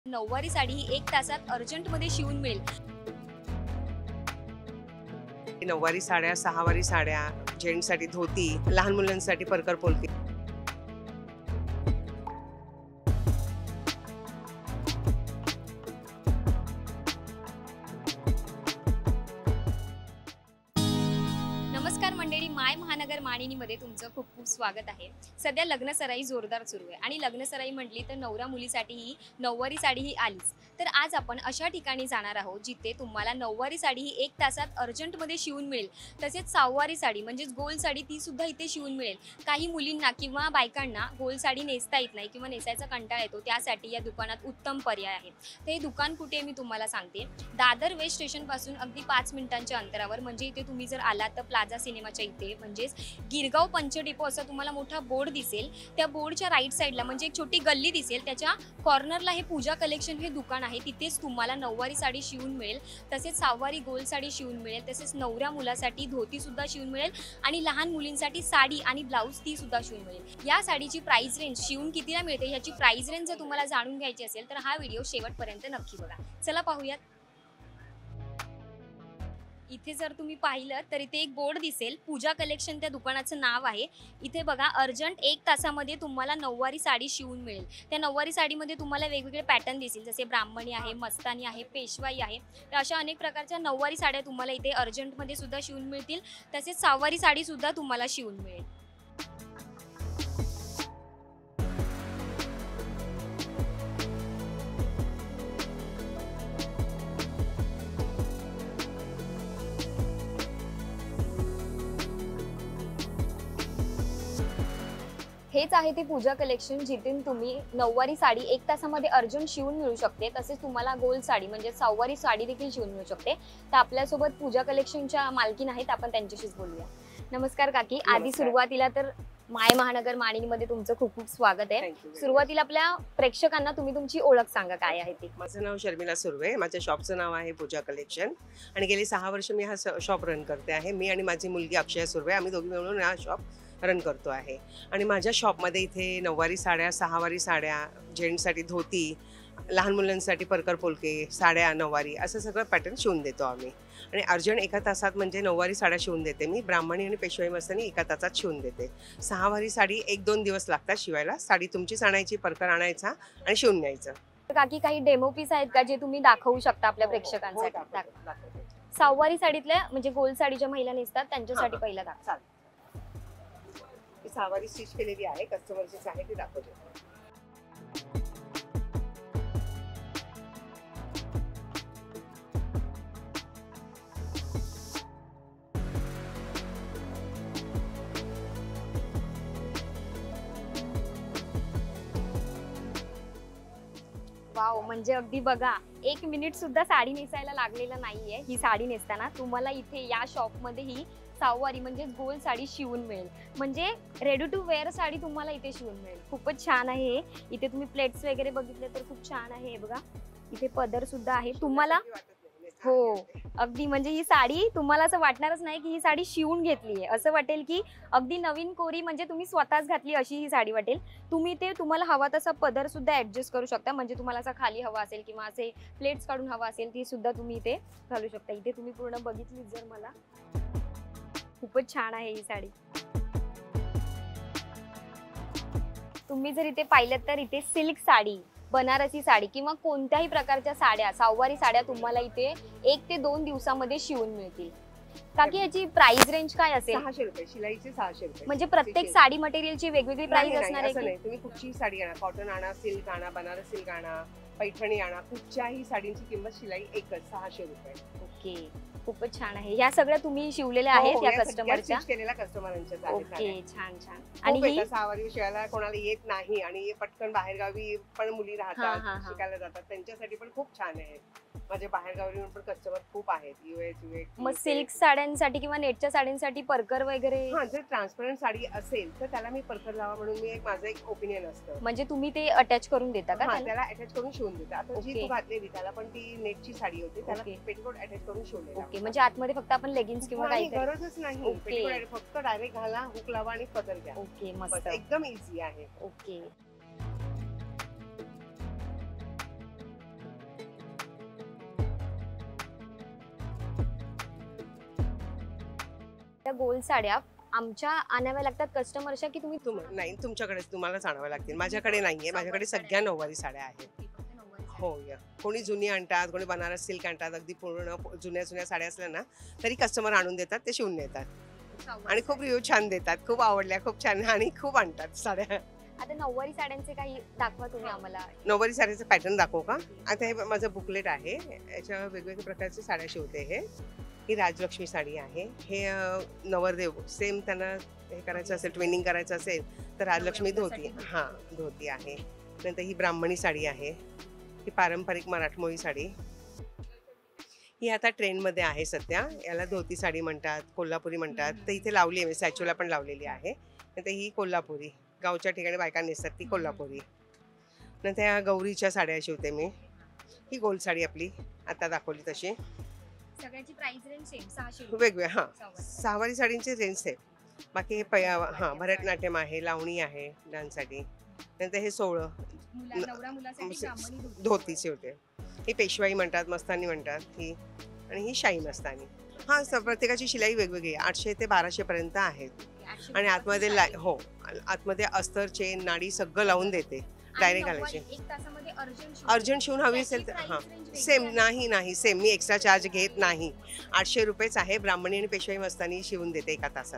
नऊवारी साडी ही 1 तासात अर्जंटमध्ये शिवून मिळेल. नऊवारी साड्या, सहावारी साड्या, जेंट्ससाठी धोती, लहान मुलांसाठी परकर पोलके. नमस्कार मंडळी, माय महानगर मानिनीमध्ये तुमचं खूप खूप स्वागत आहे. सध्या लग्नसराई जोरदार सुरू आहे आणि लग्नसराई म्हटली तर नवरा मुलीसाठी ही नऊवारी साडी ही आलीच. तर आज आपण अशा ठिकाणी जाणार आहोत जिथे तुम्हाला नऊवारी साडी ही 1 तासात अर्जंटमध्ये शिवून मिळेल. तसेच सहावारी साडी म्हणजेच गोल साडी ती सुद्धा इथे शिवून मिळेल. काही मुलींना किंवा बायकांना गोल साडी नेसता येत नाही किंवा नेसायचा कंटाळा येतो, त्यासाठी या दुकानात उत्तम पर्याय आहे. तर हे दुकान कुठे आहे मी तुम्हाला सांगते. दादर वेस्ट स्टेशनपासून अगदी 5 मिनिटांच्या अंतरावर, म्हणजे इथे तुम्ही जर आलात तर प्लाझा सिनेमाच्या इथे म्हणजेच गिरगाव पंच डिपो असा तुम्हाला मोठा बोर्ड दिसेल. त्या बोर्डच्या राईट साईडला म्हणजे एक छोटी गल्ली दिसेल, त्याच्या कॉर्नरला हे पूजा कलेक्शन हे दुकान आहे. तिथेच तुम्हाला नऊवारी साडी शिवून मिळेल, तसेच सहावारी गोल साडी शिवून मिळेल, तसेच नवऱ्या मुलासाठी धोती सुद्धा शिवून मिळेल आणि लहान मुलींसाठी साडी आणि ब्लाऊज ती सुद्धा शिवून मिळेल. या साडीची प्राइस रेंज शिवून कितीला मिळते याची प्राइस रेंज जर तुम्हाला जाणून घ्यायची असेल तर हा व्हिडिओ शेवटपर्यंत नक्की बघा. चला पाहूयात. इथे जर तुम्ही पाहिलं तर इथे एक बोर्ड दिसेल, पूजा कलेक्शन त्या दुकानाचं नाव आहे. इथे बघा, अर्जंट 1 तासामध्ये तुम्हाला नऊवारी साडी शिवून मिळेल. त्या नऊवारी साडीमध्ये तुम्हाला वेगवेगळे पॅटर्न दिसतील, जसे ब्राह्मणी आहे, मस्तानी आहे, पेशवाई आहे. तर अशा अनेक प्रकारच्या नऊवारी साड्या तुम्हाला इथे अर्जंटमध्ये सुद्धा शिवून मिळतील. तसेच सहावारी साडी सुद्धा तुम्हाला शिवून मिळेल. हेच आहे ते पूजा कलेक्शन, जिथून तुम्ही नऊवारी साडी 1 तासामध्ये अर्जंट शिवून मिळू शकते. तसेच तुम्हाला गोल साडी म्हणजे सहावारी साडी देखील शिवून मिळू शकते. तर आपल्यासोबत पूजा कलेक्शनच्या मालकीन आहेत, आपण त्यांच्याशीच बोलूया. नमस्कार काकी. आधी सुरुवातीला तर माय महानगर मानिनीमध्ये तुमचं खूप खूप स्वागत आहे. सुरुवातीला आपल्या प्रेक्षकांना तुम्ही तुमची ओळख सांगा, काय आहे ती. माझं नाव शर्मिला सुर्वे, माझ्या शॉपचं नाव आहे पूजा कलेक्शन आणि गेली 6 वर्ष मी हा शॉप रन करते आहे. मी आणि माझी मुलगी अक्षया सुर्वे, आम्ही दोघी मिळून हा शॉप रन करतो आहे. आणि माझ्या शॉपमध्ये इथे नऊवारी साड्या, सहावारी साड्या, जेंट्ससाठी धोती, लहान मुलांसाठी परकर पोलके, साड्या, नऊवारी असं सगळं पॅटर्न शिवून देतो आम्ही. आणि अर्जंट 1 तासात म्हणजे नऊवारी साड्या शिवून देते मी. ब्राह्मणी आणि पेशवाई मस्तानी 1 तासात शिवून देते. सहावारी साडी 1-2 दिवस लागतात शिवायला. साडी तुमचीच आणायची, परकर आणायचा आणि शिवून न्यायचं. काकी, काही डेमो पीस आहेत का जे तुम्ही दाखवू शकता आपल्या प्रेक्षकांसाठी? सहावारी साडीतल्या म्हणजे गोल साडी ज्या महिला नेसतात त्यांच्यासाठी पहिला दाखवा. सहावारी स्टिच केलेली आहे, कस्टमरचीच आहे, ती दाखवते. वाव, म्हणजे अगदी बघा, 1 मिनिट सुद्धा साडी नेसायला लागलेला नाहीये. ही साडी नेसताना तुम्हाला इथे या शॉप मध्ये ही सहावारी म्हणजे गोल साडी शिवून मिळेल. म्हणजे रेडी टू वेअर साडी तुम्हाला इथे शिवून मिळेल. खूपच छान आहे. इथे तुम्ही प्लेट्स वगैरे बघितले तर खूप छान आहे. बघा, इथे पदर सुद्धा आहे तुम्हाला. हो, अगदी म्हणजे ही साडी तुम्हाला असं वाटणारच नाही की ही साडी शिवून घेतली आहे. असं वाटेल की अगदी नवीन कोरी म्हणजे तुम्ही स्वतःच घातली अशी ही साडी वाटेल. तुम्ही ते तुम्हाला हवा तसा पदर सुद्धा ऍडजस्ट करू शकता. म्हणजे तुम्हाला असा खाली हवा असेल किंवा असे प्लेट्स काढून हवा असेल ती सुद्धा तुम्ही इथे घालू शकता. इथे तुम्ही पूर्ण बघितली जर मला, खूपच छान आहे ही साडी. तुम्ही जर इथे पाहिलं तर इथे सिल्क साडी, बनारसी साडी किंवा कोणत्याही प्रकारच्या साड्या, सहावारी साड्या तुम्हाला इथे 1 ते 2 दिवसामध्ये शिवून मिळतील. काकी, याची प्राइस रेंज काय असेल? 600 रुपये शिलाईचे, 600 रुपये. म्हणजे प्रत्येक साडी मटेरियलची वेगवेगळी प्राइस असणार आहे नाही, तुम्ही कुठची साडी आणा, कॉटन आणा, सिल्क आणा, बनारस सिल्क आणा, पैठणी आणा, कुठच्याही साडींची किंमत शिलाई एकच 600 रुपये. ओके, खूपच छान आहे. ह्या सगळ्या तुम्ही शिवलेल्या आहेत या कस्टमरच्या? केलेल्या कस्टमरांच्या. ओके, छान छान. आणि ही सहावारी शिवायला कोणाला येत नाही आणि पटकन बाहेरगावी पण मुली राहतात, शिकायला जातात, त्यांच्यासाठी पण खूप छान आहे. माझे बाहेरगावी पण कस्टमर खूप आहेत. मग सिल्क साड्यांसाठी किंवा नेटच्या साड्यांसाठी परकर वगैरे? हा, जर ट्रान्सपरंट साडी असेल तर त्याला मी परकर लावा म्हणून मी माझं एक ओपिनियन असतं. म्हणजे तुम्ही ते अटॅच करून देता का? त्याला अटॅच करून शिवून देता. आता जी तू घातलेली त्याला पण ती नेटची साडी होती, त्याला पेटीकोट अटॅच करून शिवलेला. ओके, म्हणजे आतमध्ये फक्त आपण लेगिन्स किंवा काही गरजच नाही. पेटीकोट फक्त डायरेक्ट घाला, हुक लावा आणि पदर घ्या. ओके, मस्त, एकदम इझी आहे. ओके. त्या गोल साड्या आमच्या आणाव्या लागतात कस्टमरच्या की तुम्ही नाही, तुमच्याकडेच तुम्हालाच आणावं लागतील. माझ्याकडे नाहीये, माझ्याकडे सगळ्या नऊवारी साड्या आहेत. हो या, कोणी जुनी आणतात, कोणी बनारस सिल्क आणतात, अगदी पूर्ण जुन्या जुन्या साड्या असल्या ना तरी कस्टमर आणून देतात, ते शिवून देतात आणि खूप रिव्ह्यू छान देतात. खूप आवडल्या, खूप छान आणि खूप आणतात साड्या. आता नऊवारी साड्यांचे काही दाखवा तुम्ही आम्हाला. नऊवारी साडीचं पॅटर्न दाखवू का? आता हे माझं बुकलेट आहे, याच्या वेगवेगळ्या प्रकारच्या साड्या शिवते. ही राजलक्ष्मी साडी आहे. हे नवरदेव सेम त्यांना हे करायचं असेल, ट्विनिंग करायचं असेल तर राजलक्ष्मी धोती, हां धोती आहे. नंतर ही ब्राह्मणी साडी आहे, ही पारंपरिक मराठमोळी साडी. ही आता ट्रेंडमध्ये आहे सध्या, याला धोती साडी म्हणतात, कोल्हापुरी म्हणतात. तर इथे लावली आहे मी, स्टॅच्यूला पण लावलेली आहे. नंतर ही कोल्हापुरी, गावच्या ठिकाणी बायका नेसतात ती कोल्हापुरी. नंतर ह्या गौरीच्या साड्या शिवते मी. ही गोल साडी आपली आता दाखवली तशी. सगळ्याची प्राइस रेंज सेम 600 वेगवेगळ्या, हां सहावारी साडींचे रेंज आहे. बाकी हे हां भरतनाट्यम आहे, लावणी आहे डान्ससाठी. नंतर हे सोहळं धोती शिवते. ही पेशवाई म्हणतात, मस्तानी म्हणतात ही, आणि ही शाही मस्तानी. हां प्रत्येकाची शिलाई वेगवेगळी आहे. 800 ते 1200 पर्यंत आहेत. आणि आतमध्ये हो आतमध्ये अस्तर, चेन, नाडी सगळं लावून देते. डायरेक्ट घालायचे. अर्जंट शिवून हवी असेल तर हां सेम. नाही सेम, मी एक्स्ट्रा चार्ज घेत नाही. 800 रुपयेच आहे. ब्राह्मणी आणि पेशवाई मस्तानी शिवून देते एका तासात.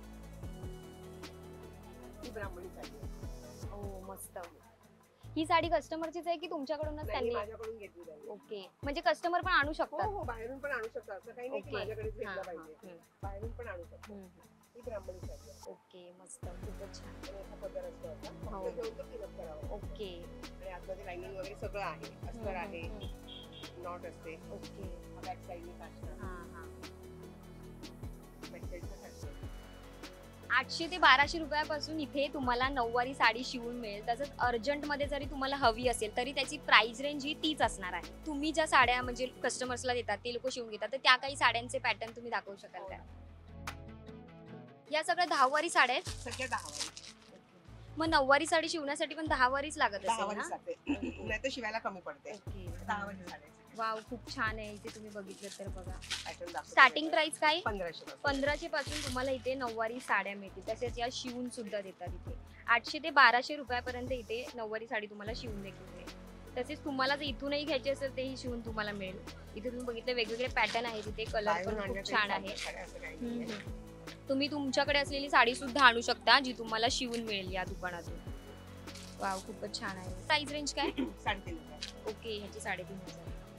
मस्त. ही साडी कस्टमरचीच आहे की तुमच्याकडूनच त्यांनी? माझ्याकडून घेतली आहे. ओके, म्हणजे कस्टमर पण आणू शकतात? हो बाहेरून पण आणू शकतात. असं काही नाही की माझ्याकडेच घेतलं पाहिजे, बाहेरून पण आणू शकतात. ही ब्राह्मणी साडी आहे. ओके मस्त, खूपच छान. आणि असा पदर असतो आता. हो. फक्त घेऊन तो पिनअप करावा. ओके. आणि आतमध्ये लाइनिंग वगैरे सगळं आहे. अस्तर आहे, नॉट असते. ओके. बॅक साइडने काढतात. हां. बॅक साइडने काढतात. 800 ते 1200 रुपयापासून इथे तुम्हाला नऊवारी साडी शिवून मिळेल. तसंच अर्जंटमध्ये जरी तुम्हाला हवी असेल तरी त्याची प्राइस रेंज ही तीच असणार आहे. तुम्ही ज्या साड्या म्हणजे कस्टमर्सला देतात ते लोक शिवून घेतात, तर त्या काही साड्यांचे पॅटर्न तुम्ही दाखवू शकाल का? या सगळ्या 10 वारी साड्या आहेत? सगळ्या 10 वारी. मग नऊवारी साडी शिवण्यासाठी पण 10 वारीच लागत 10 असेल वारी ना? जाते. नाहीतर शिवायला कमी पडते. ओके. 10 वारी साड्या. वाव, खूप छान आहे. इथे तुम्ही बघितलं तर बघा. पॅटर्न दाखवते. स्टार्टिंग प्राइस काय? 1500. 1500 पासून तुम्हाला इथे नऊवारी साड्या मिळतील. तसेच या शिवून सुद्धा देतात इथे. 800 ते 1200 रुपयापर्यंत इथे नऊवारी साडी तुम्हाला शिवून देखील मिळेल. तसेच तुम्हाला जर इथूनही घ्यायची असेल तेही शिवून तुम्हाला मिळेल. इथे तुम्ही बघितले वेगवेगळे पॅटर्न आहेत. इथे कलर पण खूप छान आहे. तुम्ही तुमच्याकडे असलेली साडी सुद्धा आणू शकता जी तुम्हाला शिवून मिळेल या दुकानातून. वाव, खूपच छान आहे. प्राइस रेंज काय? 3,500. ओके, ह्याची 3,500.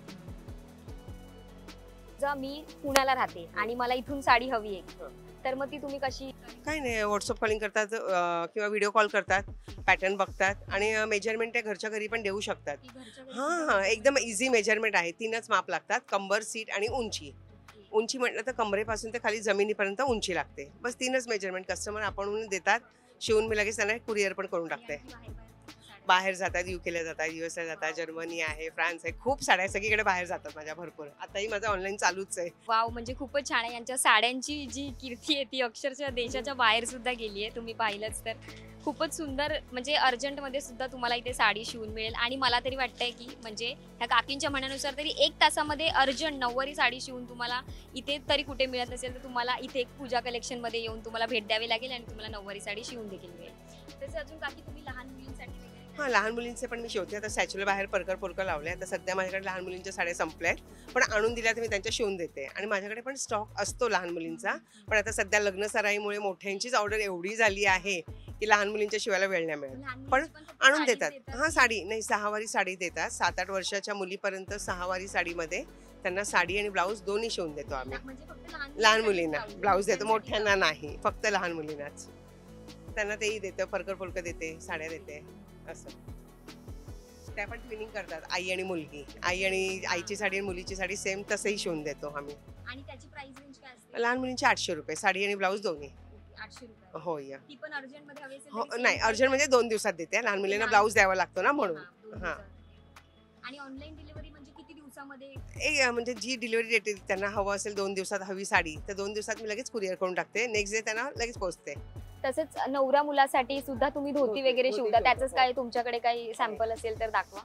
जर मी पुण्याला राहते आणि मला इथून साडी हवी आहे तर मग ती तुम्ही कशी? काही नाही, व्हॉट्सअप कॉलिंग करतात किंवा व्हिडिओ कॉल करतात, पॅटर्न बघतात आणि मेजरमेंट त्या घरच्या घरी पण देऊ शकतात. हां एकदम इझी मेजरमेंट आहे. 3च माप लागतात, कंबर, सीट आणि उंची. उंची म्हटलं तर कमरेपासून ते खाली जमिनीपर्यंत उंची लागते. बस 3च मेजरमेंट कस्टमर आपण देतात शिवून. मी लगेच त्यांना कुरिअर पण करून टाकते. बाहेर जातात, युकेला जातात, युएसला जातात, जर्मनी आहे, फ्रान्स आहे, खूप साड्या सगळीकडे बाहेर जातात माझ्या भरपूर. आताही माझं ऑनलाईन चालूच आहे. वाव, म्हणजे खूपच छान आहे. यांच्या साड्यांची जी कीर्ती आहे ती अक्षरशः देशाच्या बाहेर सुद्धा गेली आहे. तुम्ही पाहिलंच तर खूपच सुंदर. म्हणजे अर्जंटमध्ये सुद्धा तुम्हाला इथे साडी शिवून मिळेल. आणि मला तरी वाटतंय की म्हणजे ह्या काकींच्या म्हणण्यानुसार तरी 1 तासामध्ये अर्जंट नऊवारी साडी शिवून तुम्हाला इथे तरी कुठे मिळत नसेल तर तुम्हाला इथे पूजा कलेक्शनमध्ये येऊन तुम्हाला भेट द्यावी लागेल आणि तुम्हाला नऊवारी साडी शिवून देखील मिळेल. तसं अजून काकी तुम्ही लहान मुलींसाठी हां लहान मुलींचे पण मी शिवते. आता स्टॅच्यूला बाहेर परकर लावले. आता सध्या माझ्याकडे लहान मुलींच्या साड्या संपल्या आहेत, पण आणून दिल्या तर मी त्यांच्या शिवून देते. आणि माझ्याकडे पण स्टॉक असतो लहान मुलींचा. पण आता सध्या लग्न सराईमुळे मोठ्यांचीच ऑर्डर एवढी झाली आहे की लहान मुलींच्या शिवायला वेळ नाही मिळत. पण आणून देतात. हां साडी नाही, 6 वारी साडी देतात. 7-8 वर्षाच्या मुलीपर्यंत 6 वारी साडीमध्ये त्यांना साडी आणि ब्लाऊज दोन्ही शिवून देतो आम्ही. लहान मुलींना ब्लाऊज देतो, मोठ्यांना नाही, फक्त लहान मुलींनाच. त्यांना तेही देतं, परकर देते, साड्या देते असं. त्या पण ट्विनिंग करतात, आई आणि मुलगी. आईची साडी आणि मुलीची साडी सेम तसंही शिवून देतो आम्ही. आणि त्याची प्राइस रेंज काय असते? लहान मुलींची 800 रुपये, साडी आणि ब्लाऊज दोन्ही. 800 रुपये. हो या. ती पण अर्जंट मध्ये हवी असेल हो तरी नाही, same अर्जंट म्हणजे 2 दिवसात देते. लहान मुलींना ब्लाऊज द्यावा लागतो ना म्हणून. हां. आणि ऑनलाईन डिलिव्हरी म्हणजे किती दिवसामध्ये? म्हणजे जी डिलिव्हरी डेट त्यांना हवं असेल 2 दिवसात हवी साडी तर 2 दिवसात मी लगेच कुरिअर करून टाकते. नेक्स्ट डे त्यांना लगेच पोहोचते. तसेच नवरा मुलासाठी सुद्धा तुम्ही धोती वगैरे धोती शिवता. त्याचंच शिवतो. काय तुमच्याकडे काही सॅम्पल असेल तर दाखवा.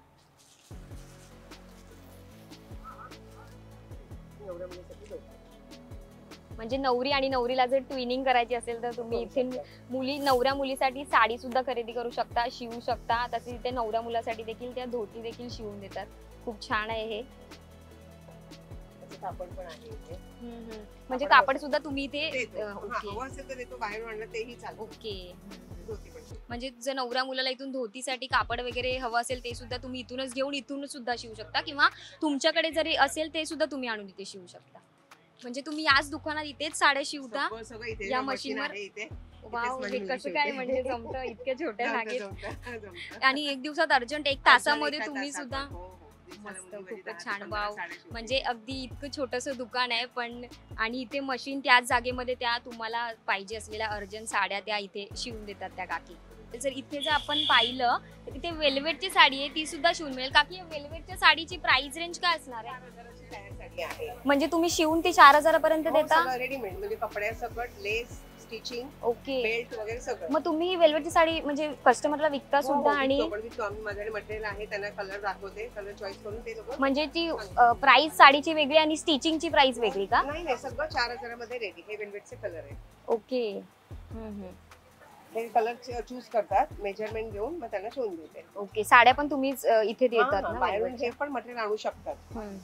म्हणजे नवरी आणि नवरीला जर ट्विनिंग करायची असेल तर तुम्ही इथे नवऱ्या मुलीसाठी साडी सुद्धा खरेदी करू शकता, शिवू शकता. तसेच इथे नवऱ्या मुलासाठी देखील त्या धोती देखील शिवून देतात. खूप छान आहे हे. कापड पण आहे इथे. म्हणजे कापड सुद्धा तुम्ही इथे हवं असेल तर देतो, बाहेरून आणलं तेही चालतं. ओके. धोती पण शिवतो. म्हणजे जर नवरा मुलाला इथून धोतीसाठी कापड वगैरे हवं असेल ते सुद्धा तुम्ही इथूनच घेऊन इथूनच सुद्धा शिवू शकता, किंवा तुमच्याकडे जरी असेल ते सुद्धा तुम्ही आणून इथे शिवू शकता. म्हणजे तुम्ही याच दुकानात इथेच साड्या शिवता सगळं इथे या मशीनवर मशीनवर? आहे इथे. वाव, हे कसं काय म्हणजे जमतं इतक्या छोट्या जमतं, जागेत? जमतं. आणि एक दिवसात अर्जंट 1 तासामध्ये एका तुम्ही तासात. सुद्धा हो, हो. दिवसाला मस्त, मुली खूपच 10 ते छान. 15 वाव. साड्या शिवते. म्हणजे अगदी इतकं छोटंसं दुकान आहे, पण आणि इथे मशीन त्याच जागेमध्ये त्या तुम्हाला पाहिजे असलेल्या अर्जंट साड्या त्या इथे शिवून देतात त्या काकी. जर इथे जर आपण पाहिलं तर इथे वेल्वेटची साडी आहे, ती सुद्धा शिवून मिळेल. काकी या वेल्वेटच्या साडीची प्राइस रेंज काय असणार आहे? 4,000ची तयार साडी आहे. म्हणजे तुम्ही शिवून ती 4,000 पर्यंत हो, देता? सगळं रेडीमेड, म्हणजे कपड्यासकट, लेस, स्टिचिंग, ओके. बेल्ट वगैरे सगळं. मग तुम्ही ही वेल्वेटची साडी म्हणजे कस्टमरला विकता हो, सुद्धा? हो, आणि विकतो, पण विकतो आम्ही. माझ्याकडे मटेरियल आहे, त्यांना कलर दाखवते, कलर चॉईस करून ते लोक. म्हणजे ती प्राइस साडीची वेगळी आणि स्टिचिंगची प्राइस वेगळी का? नाही, सगळं 4,000 मध्ये रेडी. हे वेल्वेटचे कलर आहे. ओके. हे कलर चूज करतात, मेजरमेंट घेऊन मग त्यांना शिवून देते. ओके. साड्या पण तुम्हीच इथे देतात ना बाहेरून वेल्वेटच्या? हे पण मटेरियल आणू शकतात.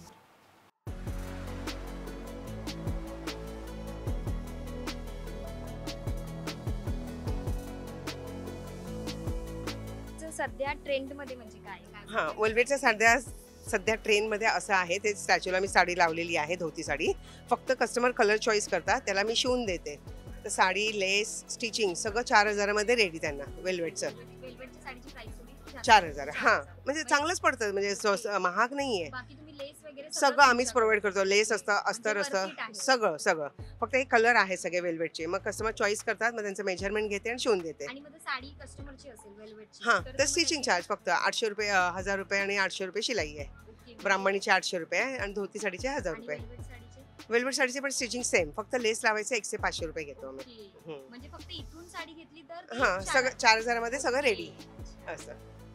सध्या ट्रेंड मध्ये म्हणजे काय काय? हा, वेल्वेटच्या सध्या ट्रेन मध्ये असं आहे, ते स्टॅच्यूला मी साडी लावलेली आहे, धोती साडी. फक्त कस्टमर कलर चॉईस करतात, त्याला मी शिवून देते. तर साडी, लेस, स्टिचिंग सगळं 4,000 मध्ये रेडी त्यांना. वेल्वेटचं वेल्वेटची साडीची प्राइस थोडी 4,000. हा, म्हणजे चांगलंच पडतं, म्हणजे महाग नाहीये. बाकी तुम्ही लेस वगैरे सगळं आम्हीच प्रोव्हाइड करतो. लेस असतं, अस्तर म्हणजे असतं, worth it आहे. सगळं. फक्त हे कलर आहे सगळे वेल्वेटचे. मग कस्टमर चॉईस करतात, मग त्यांचं मेजरमेंट घेते आणि शिवून देते. आणि मग साडी कस्टमरची असेल वेल्वेटची हा, तर स्टिचिंग चार्ज फक्त 800 रुपये, 1000 रुपये आणि 800 रुपये शिलाई आहे. ब्राह्मणीचे 800 रुपये आणि धोती साडीचे 1000 रुपये. वेल्वेट साडीचे पण स्टिचिंग सेम, फक्त लेस लावायचे 100 500 रुपये घेतो आम्ही. म्हणजे फक्त इथून साडी घेतली तर हा, सगळं 4,000 मध्ये सगळं रेडी असं.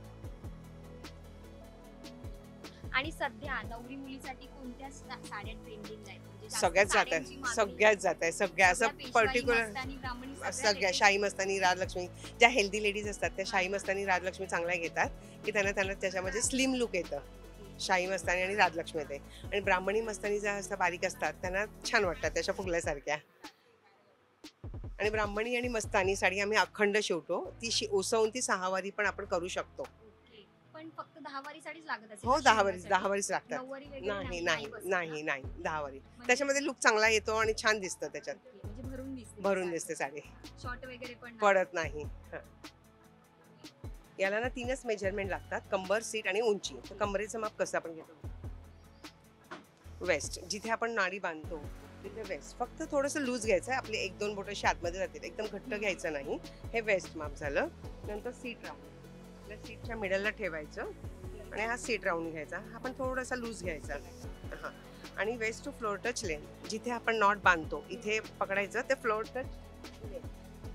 आणि सध्या नवरी मुलीसाठी कोणत्या साड्या ट्रेंडिंग आहेत? म्हणजे जास्त सगळ्यात जात साड्यांची आहे, मागणी सगळ्यात जात आहे, सगळ्या असं पेशवाई, पर्टिक्युलर. मस्तानी, ब्राह्मणी सगळ्या सगळ्या शाही मस्तानी, राजलक्ष्मी, ज्या हेल्दी लेडीज असतात त्या शाही मस्तानी, राजलक्ष्मी चांगल्या घेतात, की त्यांना त्याच्यामध्ये स्लिम लुक येतं. शाही मस्तानी आणि राजलक्ष्मी येते. आणि ब्राह्मणी मस्तानी ज्या असतात बारीक असतात त्यांना छान वाटतात, त्याच्या फुगल्यासारख्या. आणि ब्राह्मणी आणि मस्तानी साडी आम्ही अखंड शिवतो. ती उसवून ती 6 वारी पण आपण करू शकतो. ओके. पण फक्त 10 वारी साडीच लागत असेल हो, ना 10 शिवण्यासाठी? वारीच लागतात. नऊवारी वगैरे नाही बसत ना? 10 वारी. म्हणजे- त्याच्यामध्ये लुक चांगला येतो आणि छान दिसतं त्याच्यात. ओके, म्हणजे भरून दिसते भरून दिसते साडी, शॉर्ट वगैरे पण नाही? पडत नाही. हा. याला ना 3च मेजरमेंट लागतात, कंबर, सीट आणि उंची. तर कमरेचं माप कसं आपण घेतो? वेस्ट, जिथे आपण नाडी बांधतो तिथे वेस्ट. फक्त थोडंसं लूज घ्यायचं आहे, आपले 1-2 बोटं आतमध्ये जातील, एकदम घट्ट घ्यायचं नाही. हे वेस्ट माप झालं. नंतर सीट राऊंड, आपल्या सीटच्या मिडलला ठेवायचं आणि हा सीट राऊंड घ्यायचा. हा पण थोडासा लूज घ्यायचा. हा, आणि waist to floor touch length, जिथे आपण नॉट बांधतो इथे पकडायचं, ते फ्लोर टच लेन.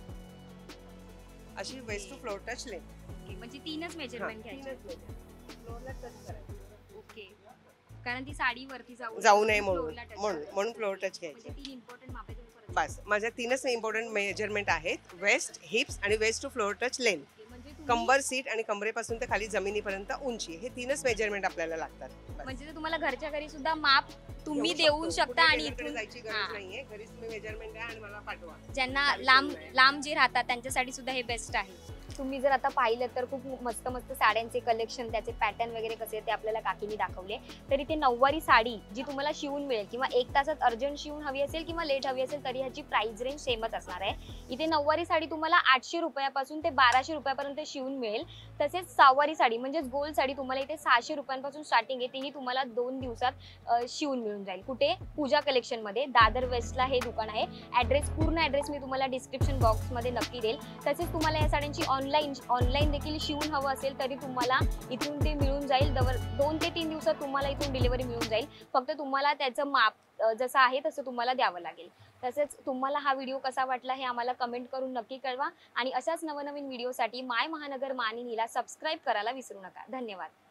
अशी waist to floor touch length. Okay, म्हणजे 3च मेजरमेंट घ्यायचे. फ्लोअरला टच करायचं. ओके. कारण ती साडी वरती जाऊ नये फ्लोअरला touch म्हणून करायचं. फ्लोअर टच घ्यायचे. म्हणजे 3 इम्पॉर्टंट मापे तुम्ही परत बस, माझ्या 3च इम्पॉर्टंट मेजरमेंट आहेत, वेस्ट, हिप्स आणि waist to floor touch length. Okay, म्हणजे तुम्ही- कंबर, सीट आणि कमरेपासून ते खाली जमिनीपर्यंत उंची, हे 3च मेजरमेंट आपल्याला लागतात. बस. म्हणजे तुम्हाला घरच्या घरी सुद्धा माप तुम्ही घेऊ देऊ शकतो. शकता कुठे आणि टेलरकडे इथून जायची हा. गरज नाहीये. घरीच तुम्ही मेजरमेंट द्या आणि मला पाठवा. ज्यांना साडी लांब शिवून लांब जे राहतात त्यांच्यासाठी सुद्धा हे बेस्ट आहे. तुम्ही जर आता पाहिलं तर खूप मस्त मस्त साड्यांचे कलेक्शन, त्याचे पॅटर्न वगैरे कसे ते आपल्याला काकीने दाखवले. तर इथे नऊवारी साडी जी तुम्हाला शिवून मिळेल, किंवा 1 तासात अर्जंट शिवून हवी असेल किंवा लेट हवी असेल तरी ह्याची प्राइस रेंज सेमच असणार आहे. इथे नऊवारी साडी तुम्हाला 800 रुपयापासून ते 1200 रुपयापर्यंत शिवून मिळेल. तसेच सहावारी साडी म्हणजेच गोल साडी तुम्हाला इथे 600 रुपयांपासून स्टार्टिंग आहे, तीही तुम्हाला 2 दिवसात शिवून मिळून जाईल. कुठे? पूजा कलेक्शन मध्ये, दादर वेस्टला हे दुकान आहे. पूर्ण ऍड्रेस मी तुम्हाला डिस्क्रिप्शन बॉक्स मध्ये नक्की देईल. तसेच तुम्हाला या साड्यांची ऑनलाईन देखील शिवून हवं असेल तरी तुम्हाला इथून ते मिळून जाईल. 2 ते 3 दिवसात तुम्हाला इथून डिलिव्हरी मिळून जाईल. फक्त तुम्हाला त्याचं माप जसं आहे तसं तुम्हाला द्यावं लागेल. तसेच तुम्हाला हा व्हिडिओ कसा वाटला हे आम्हाला कमेंट करून नक्की कळवा. आणि अशाच नवनवीन व्हिडिओसाठी माय महानगर मानिनीला सबस्क्राईब करायला विसरू नका. धन्यवाद.